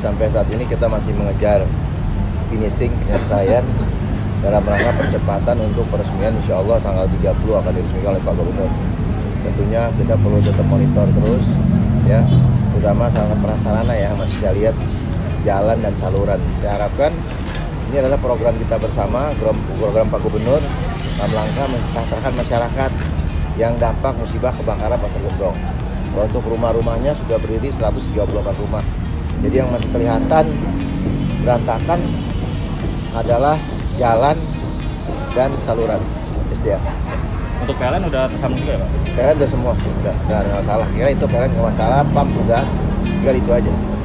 sampai saat ini kita masih mengejar finishing penyelesaian dalam rangka percepatan untuk peresmian insya Allah tanggal 30 akan diresmikan oleh Pak Gubernur. Tentunya kita perlu tetap monitor terus ya, terutama sarana prasarana ya, masih saya lihat jalan dan saluran. Saya harapkan ini adalah program kita bersama, program Pak Gubernur dalam rangka mensejahterakan masyarakat yang dampak musibah kebakaran Pasar Gembrong. Untuk rumah-rumahnya sudah berdiri 134 rumah. Jadi yang masih kelihatan berantakan adalah jalan dan saluran SDA. Untuk PLN udah tersambung juga ya Pak? PLN udah semua, udah nggak ada masalah. Kira itu PLN nggak masalah, PAM sudah, tinggal itu aja.